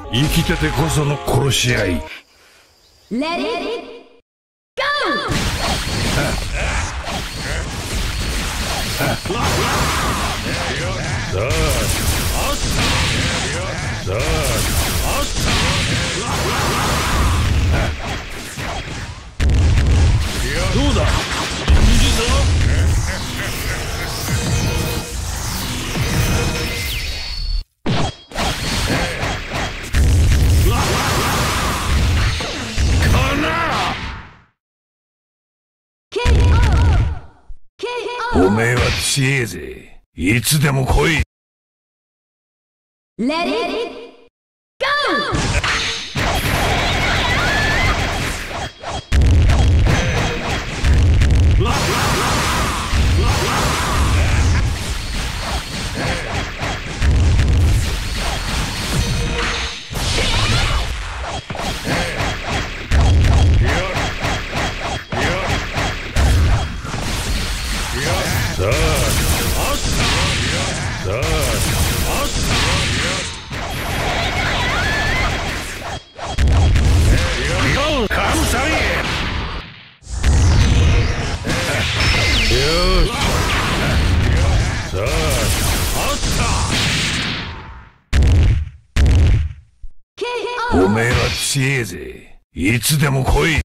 生きててこその殺し合い。 Let it go! どうだ、いいぞ。おめえは強えぜ。いつでも来い。 Let it go! おめえは強えぜ。いつでも来い。